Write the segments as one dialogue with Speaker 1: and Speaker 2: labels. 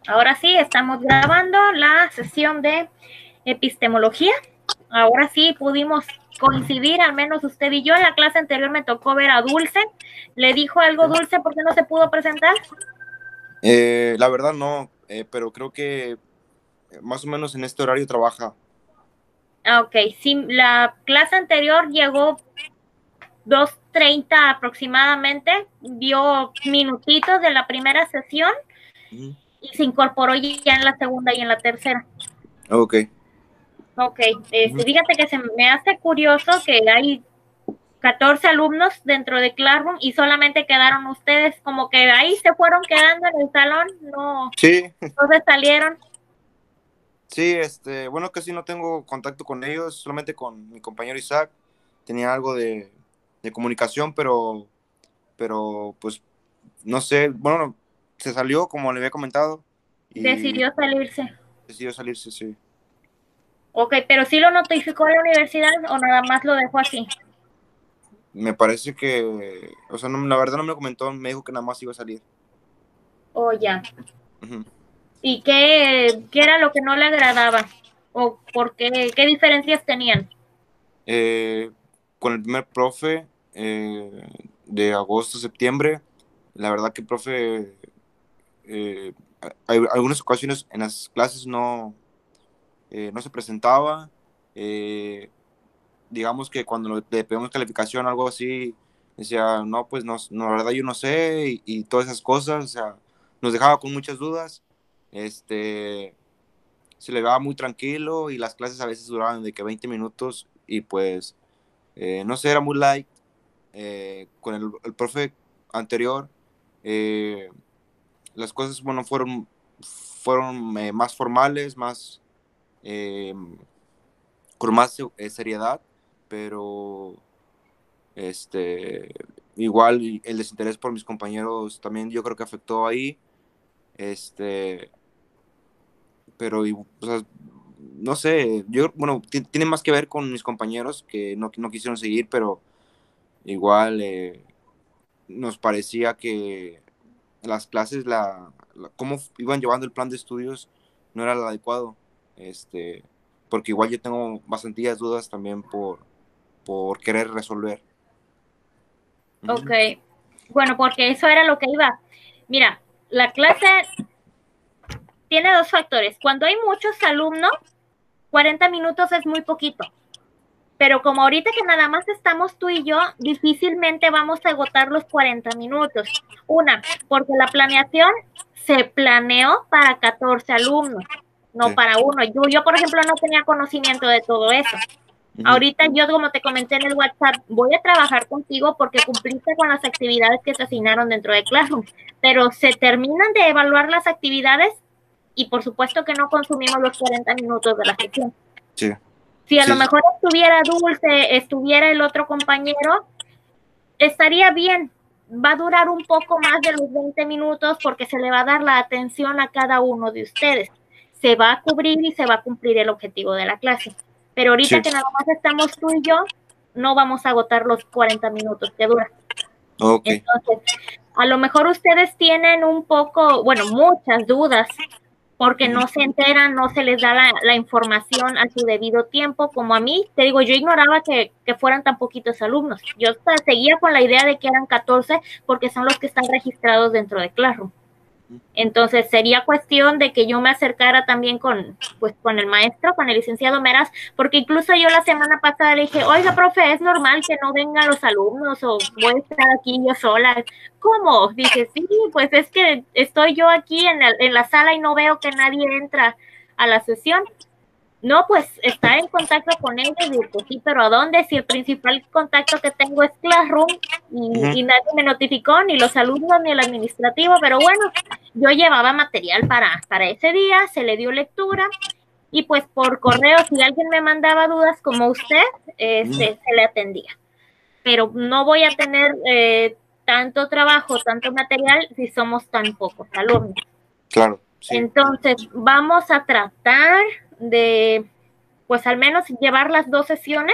Speaker 1: Ahora sí, estamos grabando la sesión de epistemología. Ahora sí pudimos coincidir, al menos usted y yo. En la clase anterior me tocó ver a Dulce. ¿Le dijo algo Dulce por qué no se pudo presentar?
Speaker 2: La verdad no, pero creo que más o menos en este horario trabaja.
Speaker 1: Ok, sí, la clase anterior llegó 2:30 aproximadamente, vio minutitos de la primera sesión
Speaker 2: Ujú.
Speaker 1: y se incorporó ya en la segunda y en la tercera.
Speaker 2: Ok.
Speaker 1: Ok,
Speaker 2: Ujú.
Speaker 1: fíjate que se me hace curioso que hay 14 alumnos dentro de Classroom y solamente quedaron ustedes, como que ahí se fueron quedando en el salón,
Speaker 2: Sí,
Speaker 1: no se salieron.
Speaker 2: sí, bueno, casi no tengo contacto con ellos, solamente con mi compañero Isaac. Tenía algo de comunicación, pero pues no sé, bueno, se salió como le había comentado y
Speaker 1: Decidió salirse.
Speaker 2: decidió salirse, sí.
Speaker 1: Ok, pero sí lo notificó a la universidad o nada más lo dejó así.
Speaker 2: Me parece que, o sea, la verdad no me comentó, me dijo que nada más iba a salir.
Speaker 1: O ya.
Speaker 2: Ujú.
Speaker 1: ¿Y qué era lo que no le agradaba? ¿O por qué diferencias tenían?
Speaker 2: Eh, con el primer profe de agosto, septiembre, la verdad que el profe, eh, hay algunas ocasiones en las clases no se presentaba, eh, digamos que cuando le pedimos calificación o algo así, decía, no, pues no, no, la verdad yo no sé, y todas esas cosas, o sea, nos dejaba con muchas dudas, se le daba muy tranquilo y las clases a veces duraban de que 20 minutos y pues, no sé, era muy light. Con el profe anterior, eh, las cosas, bueno, fueron más formales, eh, con más seriedad, pero este, igual el desinterés por mis compañeros también yo creo que afectó ahí, este, pero, o sea, no sé, yo, bueno, tiene más que ver con mis compañeros que no quisieron seguir, pero igual nos parecía que las clases, cómo iban llevando el plan de estudios no era el adecuado, este, porque igual yo tengo bastantillas dudas también por querer resolver.
Speaker 1: Ok,
Speaker 2: Ujú.
Speaker 1: bueno, porque eso era lo que iba. Mira, la clase tiene dos factores. Cuando hay muchos alumnos, 40 minutos es muy poquito. Pero como ahorita que nada más estamos tú y yo, difícilmente vamos a agotar los 40 minutos. Una, porque la planeación se planeó para 14 alumnos, no
Speaker 2: Sí.
Speaker 1: para uno. Yo, por ejemplo, no tenía conocimiento de todo eso.
Speaker 2: Ujú.
Speaker 1: Ahorita yo, como te comenté en el WhatsApp, voy a trabajar contigo porque cumpliste con las actividades que se asignaron dentro de Classroom, pero se terminan de evaluar las actividades y por supuesto que no consumimos los 40 minutos de la sesión.
Speaker 2: Sí.
Speaker 1: Si a lo
Speaker 2: Sí.
Speaker 1: mejor estuviera Dulce, estuviera el otro compañero, estaría bien. Va a durar un poco más de los 20 minutos porque se le va a dar la atención a cada uno de ustedes. Se va a cubrir y se va a cumplir el objetivo de la clase. Pero ahorita
Speaker 2: Sí.
Speaker 1: que nada más estamos tú y yo, no vamos a agotar los 40 minutos que dura.
Speaker 2: Ok.
Speaker 1: Entonces, a lo mejor ustedes tienen un poco, bueno, muchas dudas porque
Speaker 2: Ujú.
Speaker 1: no se enteran, no se les da la información a su debido tiempo, como a mí, te digo, yo ignoraba que fueran tan poquitos alumnos. Yo seguía con la idea de que eran 14 porque son los que están registrados dentro de Classroom. Entonces sería cuestión de que yo me acercara también con el maestro, con el licenciado Meras, porque incluso yo la semana pasada le dije, oiga, profe, es normal que no vengan los alumnos o voy a estar aquí yo sola. ¿Cómo? Dije, sí, pues es que estoy yo aquí en la sala y no veo que nadie entra a la sesión. No, pues está en contacto con ellos, digo, pues sí, pero ¿a dónde? Si el principal contacto que tengo es Classroom
Speaker 2: Ujú.
Speaker 1: y nadie me notificó, ni los alumnos ni el administrativo, pero bueno, yo llevaba material para ese día, se le dio lectura y pues por correo, si alguien me mandaba dudas como usted,
Speaker 2: Ujú.
Speaker 1: se le atendía. Pero no voy a tener tanto trabajo, tanto material si somos tan pocos alumnos.
Speaker 2: Claro, sí.
Speaker 1: Entonces, vamos a tratar de, pues al menos llevar las dos sesiones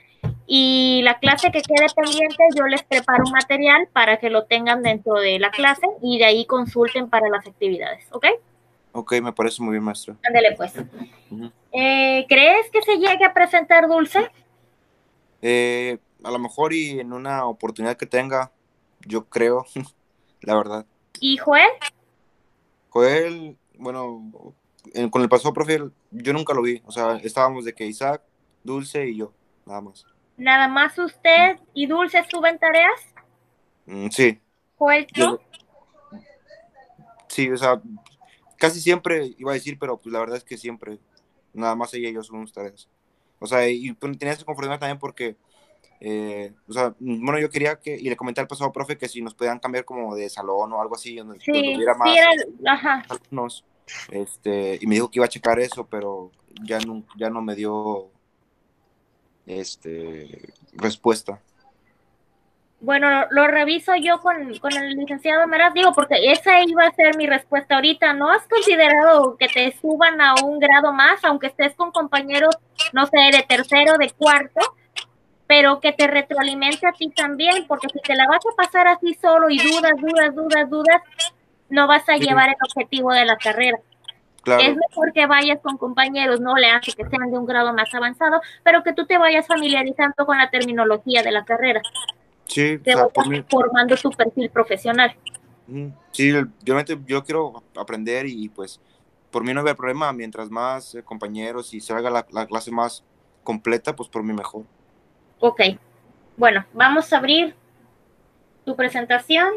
Speaker 1: y la clase que quede pendiente, yo les preparo un material para que lo tengan dentro de la clase y de ahí consulten para las actividades, ¿ok?
Speaker 2: Ok, me parece muy bien, maestra.
Speaker 1: Ándale, pues.
Speaker 2: Ujú.
Speaker 1: ¿Crees que se llegue a presentar Dulce?
Speaker 2: A lo mejor y en una oportunidad que tenga, yo creo, la verdad.
Speaker 1: ¿Y Joel?
Speaker 2: Joel, bueno, con el pasado profe, yo nunca lo vi. O sea, estábamos de que Isaac, Dulce y yo, nada más.
Speaker 1: ¿Nada más usted y Dulce suben tareas?
Speaker 2: Sí,
Speaker 1: ¿Joel no?
Speaker 2: yo, sí, o sea, casi siempre iba a decir, pero pues la verdad es que siempre, nada más ella y yo somos tareas. O sea, y pues, tenía ese conformidad también porque, o sea, bueno, yo quería que, y le comenté al pasado profe que si nos podían cambiar como de salón o algo así, donde
Speaker 1: Sí,
Speaker 2: hubiera
Speaker 1: sí
Speaker 2: más
Speaker 1: era, ajá.
Speaker 2: alumnos, y me dijo que iba a checar eso, pero ya no me dio, respuesta.
Speaker 1: Bueno, lo reviso yo con el licenciado Meraz, digo, porque esa iba a ser mi respuesta ahorita. ¿No has considerado que te suban a un grado más, aunque estés con compañeros, no sé, de tercero, de cuarto, pero que te retroalimente a ti también? Porque si te la vas a pasar así solo y dudas, no vas a
Speaker 2: Sí,
Speaker 1: llevar el objetivo de la carrera. Es
Speaker 2: claro,
Speaker 1: mejor que vayas con compañeros, no le hace que sean de un grado más avanzado, pero que tú te vayas familiarizando con la terminología de la carrera,
Speaker 2: sí, o
Speaker 1: que
Speaker 2: sea, por
Speaker 1: vayas
Speaker 2: mí,
Speaker 1: formando tu perfil profesional.
Speaker 2: sí, yo quiero aprender y pues por mí no había problema, mientras más compañeros y se haga la clase más completa, pues por mí mejor.
Speaker 1: Ok, bueno, vamos a abrir tu presentación.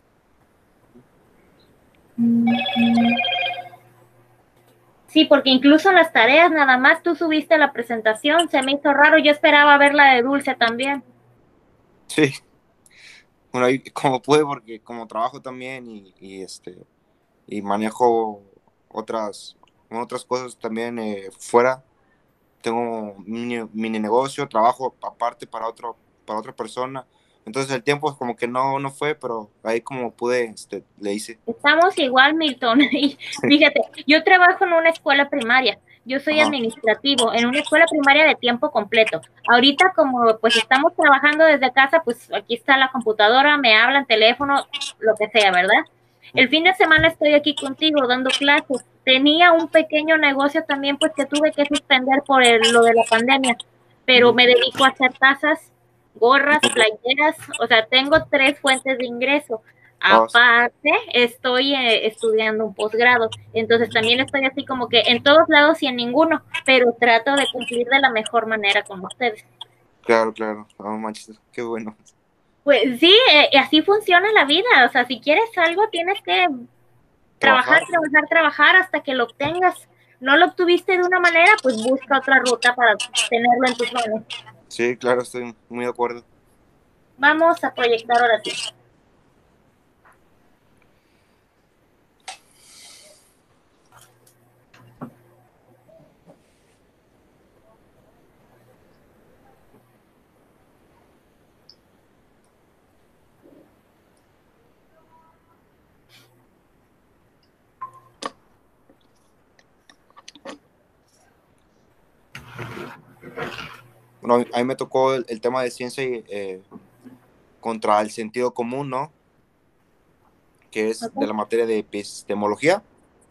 Speaker 1: Sí, porque incluso en las tareas nada más tú subiste la presentación, se me hizo raro, yo esperaba ver la de Dulce también.
Speaker 2: Sí, bueno, ahí como pude, porque como trabajo también y manejo otras, otras cosas también fuera, tengo un mini negocio, trabajo aparte para otra persona, entonces el tiempo como que no fue, pero ahí como pude, le hice.
Speaker 1: Estamos igual, Milton. Y fíjate, yo trabajo en una escuela primaria. Yo soy
Speaker 2: Ajá.
Speaker 1: administrativo en una escuela primaria de tiempo completo. Ahorita, como pues estamos trabajando desde casa, pues aquí está la computadora, me hablan, teléfono, lo que sea, ¿verdad? El fin de semana estoy aquí contigo dando clases. Tenía un pequeño negocio también, pues que tuve que suspender por lo de la pandemia, pero
Speaker 2: Ujú.
Speaker 1: me dedico a hacer tazas, gorras, playeras, o sea, tengo 3 fuentes de ingreso.
Speaker 2: Ah, sí.
Speaker 1: Aparte, estoy estudiando un posgrado, entonces también estoy así como que en todos lados y en ninguno, pero trato de cumplir de la mejor manera con ustedes.
Speaker 2: Claro, claro. No manches, qué bueno.
Speaker 1: Pues sí, así funciona la vida, o sea, si quieres algo tienes que
Speaker 2: Trabajar.
Speaker 1: trabajar hasta que lo obtengas. No lo obtuviste de una manera, pues busca otra ruta para tenerlo en tus manos.
Speaker 2: Sí, claro, estoy muy de acuerdo.
Speaker 1: Vamos a proyectar ahora sí.
Speaker 2: Bueno, a mí me tocó el tema de ciencia contra el sentido común, ¿no? Que es de la
Speaker 1: ¿Okay?
Speaker 2: materia de epistemología.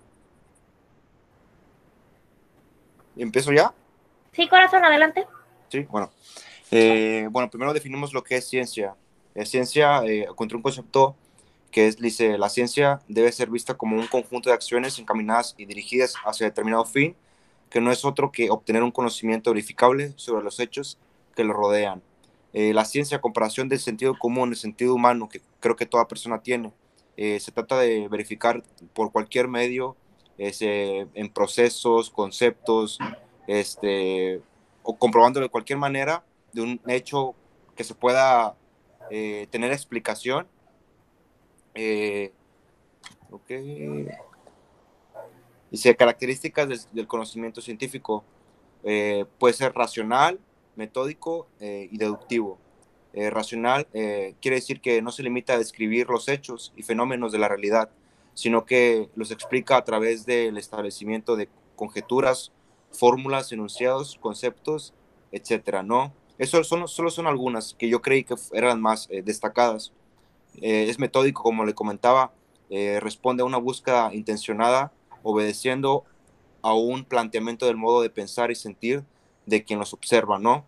Speaker 2: ¿Empiezo ya?
Speaker 1: Sí, corazón, adelante.
Speaker 2: Sí, bueno. Bueno, primero definimos lo que es ciencia. Ciencia, contra un concepto que es, dice, la ciencia debe ser vista como un conjunto de acciones encaminadas y dirigidas hacia determinado fin, que no es otro que obtener un conocimiento verificable sobre los hechos que lo rodean. La ciencia, a comparación del sentido común, el sentido humano, que creo que toda persona tiene, se trata de verificar por cualquier medio, en procesos, conceptos, o comprobándolo de cualquier manera, de un hecho que se pueda tener explicación. Eh, ok. Dice, características del conocimiento científico. Puede ser racional, metódico y deductivo. Racional quiere decir que no se limita a describir los hechos y fenómenos de la realidad, sino que los explica a través del establecimiento de conjeturas, fórmulas, enunciados, conceptos, etcétera, ¿no? Eso solo son algunas que yo creí que eran más destacadas. Es metódico, como le comentaba, responde a una búsqueda intencionada obedeciendo a un planteamiento del modo de pensar y sentir de quien los observa, ¿no?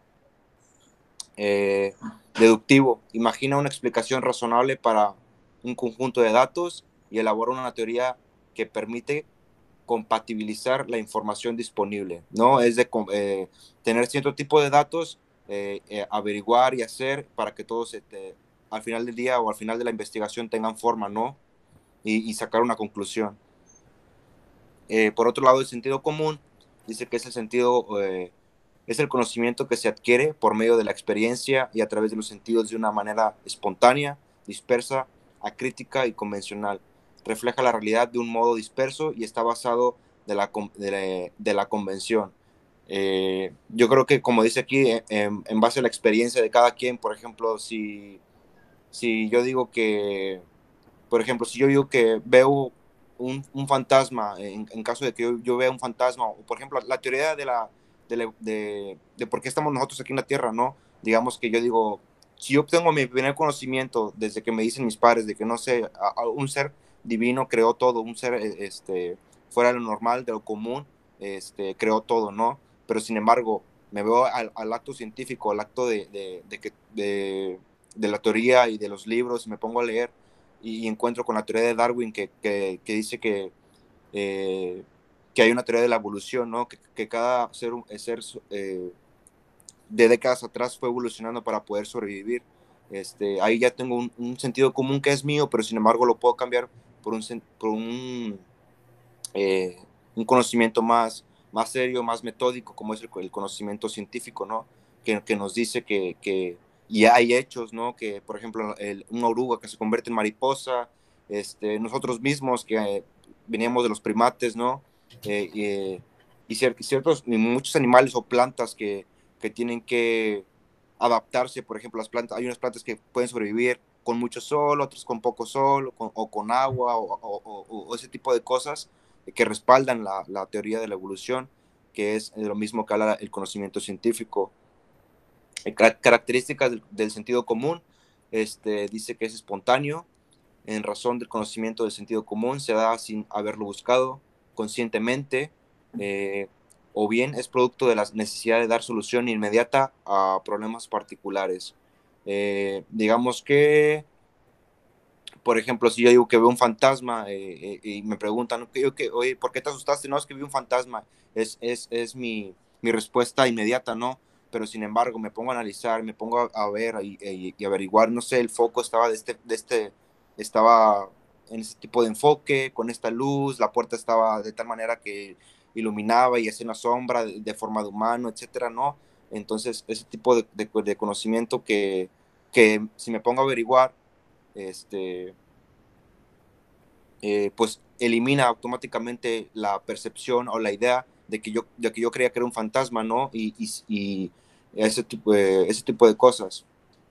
Speaker 2: Deductivo, imagina una explicación razonable para un conjunto de datos y elabora una teoría que permite compatibilizar la información disponible, ¿no? Es de tener cierto tipo de datos, averiguar y hacer para que todos al final del día o al final de la investigación tengan forma, ¿no? Y sacar una conclusión. Por otro lado, el sentido común dice que es el sentido, es el conocimiento que se adquiere por medio de la experiencia y a través de los sentidos de una manera espontánea, dispersa, acrítica y convencional. Refleja la realidad de un modo disperso y está basado de la convención. Yo creo que, como dice aquí, en base a la experiencia de cada quien, por ejemplo, si yo digo que, por ejemplo, si yo digo que veo un fantasma, en caso de que yo vea un fantasma, o por ejemplo, la teoría de por qué estamos nosotros aquí en la Tierra, ¿no? Digamos que yo digo, si yo obtengo mi primer conocimiento desde que me dicen mis padres de que, no sé, un ser divino creó todo, un ser fuera de lo normal, de lo común, creó todo, ¿no? Pero sin embargo, me veo al acto científico, al acto de la teoría y de los libros, y me pongo a leer y encuentro con la teoría de Darwin que dice que hay una teoría de la evolución, ¿no? Que cada ser de décadas atrás fue evolucionando para poder sobrevivir. Ahí ya tengo un sentido común que es mío, pero sin embargo lo puedo cambiar por un conocimiento más serio, más metódico, como es el conocimiento científico, ¿no? Que nos dice y hay hechos, ¿no? Que, por ejemplo, una oruga que se convierte en mariposa, nosotros mismos que veníamos de los primates, ¿no? Y muchos animales o plantas que tienen que adaptarse, por ejemplo, las plantas, hay unas plantas que pueden sobrevivir con mucho sol, otras con poco sol, o con agua, o ese tipo de cosas que respaldan la teoría de la evolución, que es lo mismo que habla el conocimiento científico. Características del sentido común, dice que es espontáneo, en razón del conocimiento del sentido común, se da sin haberlo buscado conscientemente, o bien es producto de la necesidad de dar solución inmediata a problemas particulares. Digamos que, por ejemplo, si yo digo que veo un fantasma y me preguntan, oye, ¿por qué te asustaste? No, es que vi un fantasma. Es mi respuesta inmediata, ¿no? Pero sin embargo, me pongo a analizar, me pongo a ver y averiguar, no sé, el foco estaba estaba en ese tipo de enfoque, con esta luz, la puerta estaba de tal manera que iluminaba y hacía una sombra de forma de humano, etcétera, ¿no? Entonces, ese tipo de conocimiento que si me pongo a averiguar, pues elimina automáticamente la percepción o la idea de que yo creía que era un fantasma, ¿no? Y ese tipo de cosas.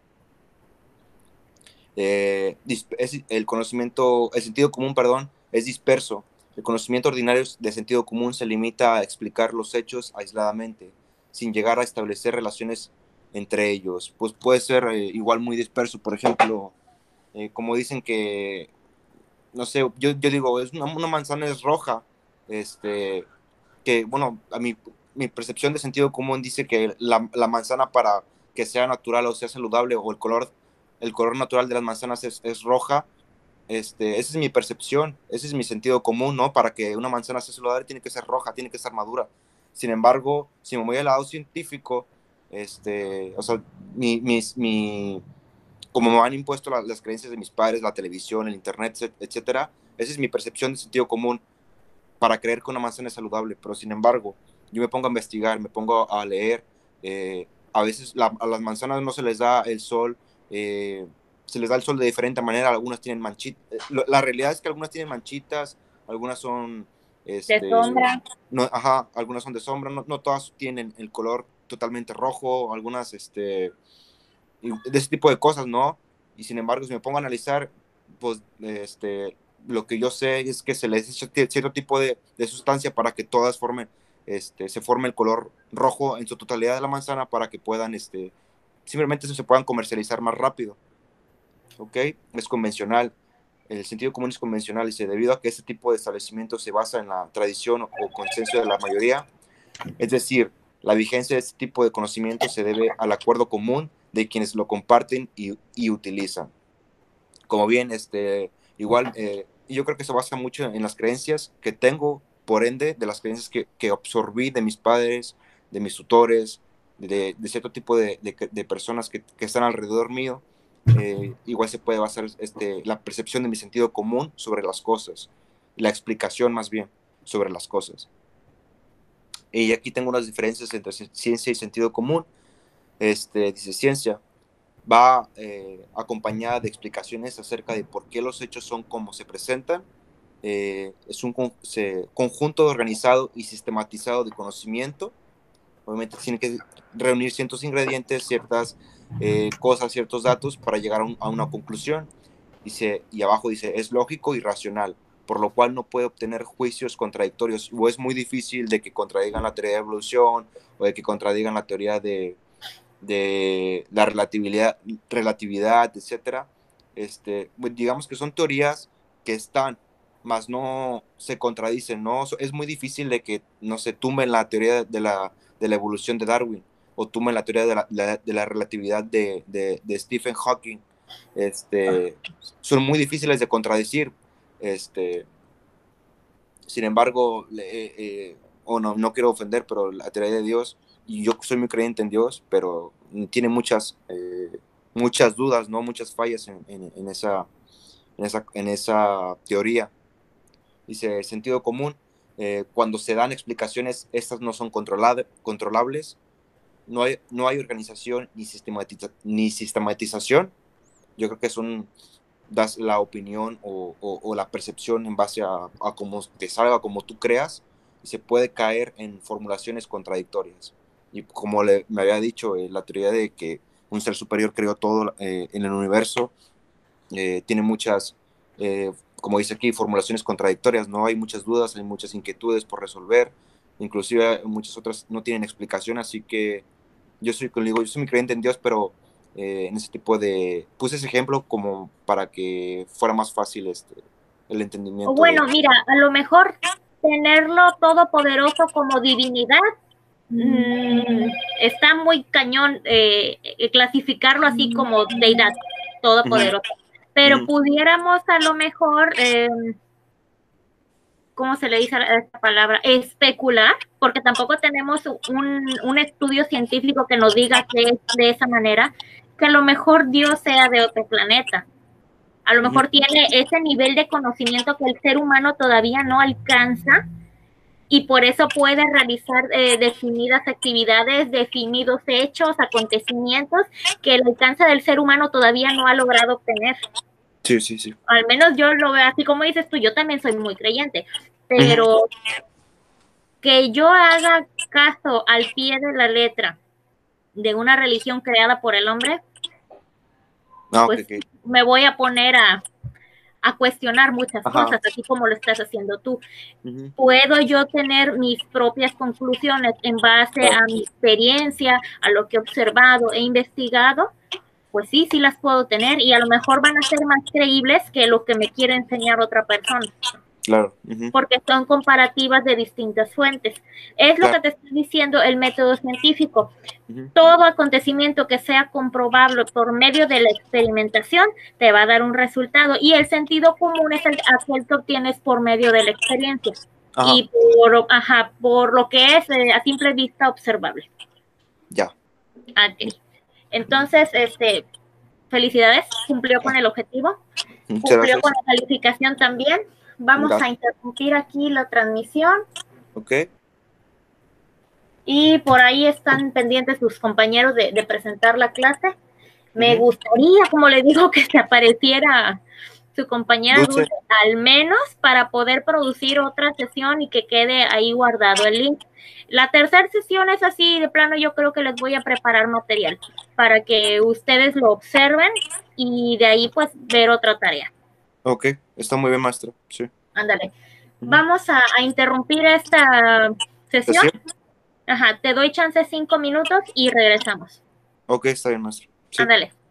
Speaker 2: El sentido común, perdón, es disperso. El conocimiento ordinario de sentido común se limita a explicar los hechos aisladamente, sin llegar a establecer relaciones entre ellos. Pues puede ser igual muy disperso, por ejemplo, como dicen que no sé, yo digo, una manzana es roja, que bueno, mi percepción de sentido común dice que la manzana para que sea natural o sea saludable, o el color natural de las manzanas es roja, esa es mi percepción, ese es mi sentido común, ¿no? Para que una manzana sea saludable tiene que ser roja, tiene que ser madura. Sin embargo, si me voy al lado científico, o sea, como me han impuesto las creencias de mis padres, la televisión, el internet, etcétera, esa es mi percepción de sentido común para creer que una manzana es saludable. Pero sin embargo, yo me pongo a investigar, me pongo a leer. A veces a las manzanas no se les da el sol, se les da el sol de diferente manera. Algunas tienen manchitas. La realidad es que algunas tienen manchitas, algunas son
Speaker 1: De sombra.
Speaker 2: no, ajá, algunas son de sombra, no todas tienen el color totalmente rojo, algunas de ese tipo de cosas, ¿no? Y sin embargo, si me pongo a analizar, pues lo que yo sé es que se les echa cierto tipo de sustancia para que todas se forme el color rojo en su totalidad de la manzana para que puedan, simplemente se puedan comercializar más rápido, ¿ok? Es convencional. el sentido común es convencional, dice, debido a que este tipo de establecimiento se basa en la tradición o consenso de la mayoría, es decir, la vigencia de este tipo de conocimiento se debe al acuerdo común de quienes lo comparten y utilizan. Como bien, igual, yo creo que se basa mucho en las creencias que tengo, por ende, de las creencias que absorbí de mis padres, de mis tutores, de cierto tipo de personas que están alrededor mío. Igual se puede basar la percepción de mi sentido común sobre las cosas, la explicación más bien sobre las cosas. Y aquí tengo unas diferencias entre ciencia y sentido común. Dice ciencia va acompañada de explicaciones acerca de por qué los hechos son como se presentan. Es un conjunto organizado y sistematizado de conocimiento. Obviamente tiene que reunir ciertos ingredientes, ciertas cosas, ciertos datos para llegar a una conclusión. Dice, y abajo dice, es lógico y racional, por lo cual no puede obtener juicios contradictorios, o es muy difícil de que contradigan la teoría de evolución, o de que contradigan la teoría de la relatividad, etcétera. Digamos que son teorías que están, más no se contradicen, ¿no? Es muy difícil de que, no se tumben la teoría de la evolución de Darwin, o tumben la teoría de la relatividad de Stephen Hawking. Son muy difíciles de contradecir. Sin embargo, no quiero ofender, pero la teoría de Dios, y yo soy muy creyente en Dios, pero tiene muchas dudas, ¿no? Muchas fallas en esa teoría. Dice, sentido común, cuando se dan explicaciones, estas no son controlables, no hay organización ni sistematización. Yo creo que das la opinión o la percepción en base a cómo te salga, como tú creas, y se puede caer en formulaciones contradictorias. Y como me había dicho, la teoría de que un ser superior creó todo en el universo, tiene muchas, como dice aquí, formulaciones contradictorias, ¿no? Hay muchas dudas, hay muchas inquietudes por resolver, inclusive muchas otras no tienen explicación, así que yo soy muy creyente en Dios, pero en ese tipo puse ese ejemplo como para que fuera más fácil el entendimiento.
Speaker 1: O bueno, mira, a lo mejor tenerlo todopoderoso como divinidad está muy cañón, clasificarlo así como deidad todopoderosa. Pero pudiéramos a lo mejor, ¿cómo se le dice a esta palabra? Especular, porque tampoco tenemos un estudio científico que nos diga que es de esa manera, que a lo mejor Dios sea de otro planeta. A lo mejor tiene ese nivel de conocimiento que el ser humano todavía no alcanza y por eso puede realizar definidas actividades, definidos hechos, acontecimientos que el alcance del ser humano todavía no ha logrado obtener.
Speaker 2: Sí, sí, sí.
Speaker 1: Al menos yo lo veo así como dices tú, yo también soy muy creyente, pero que yo haga caso al pie de la letra de una religión creada por el hombre, pues me voy a poner a cuestionar muchas cosas, así como lo estás haciendo tú. Puedo yo tener mis propias conclusiones en base a mi experiencia, a lo que he observado e investigado, pues sí las puedo tener y a lo mejor van a ser más creíbles que lo que me quiere enseñar otra persona.
Speaker 2: Claro.
Speaker 1: Porque son comparativas de distintas fuentes. Es lo que te estoy diciendo el método científico. Todo acontecimiento que sea comprobable por medio de la experimentación te va a dar un resultado y el sentido común es aquel que obtienes por medio de la experiencia y por lo que es a simple vista observable.
Speaker 2: Ya.
Speaker 1: Okay. Entonces, felicidades, cumplió con el objetivo, cumplió con la calificación también. Vamos a interrumpir aquí la transmisión.
Speaker 2: Ok.
Speaker 1: Y por ahí están pendientes sus compañeros de presentar la clase. Me gustaría, como le digo, que se apareciera su compañera Dulce, al menos para poder producir otra sesión y que quede ahí guardado el link. La tercera sesión es así, de plano yo creo que les voy a preparar material para que ustedes lo observen y de ahí pues ver otra tarea.
Speaker 2: Ok, está muy bien, maestro. Sí.
Speaker 1: Ándale. Vamos a interrumpir esta sesión. Ajá, te doy chance 5 minutos y regresamos.
Speaker 2: Ok, está bien, maestro.
Speaker 1: Sí. Ándale.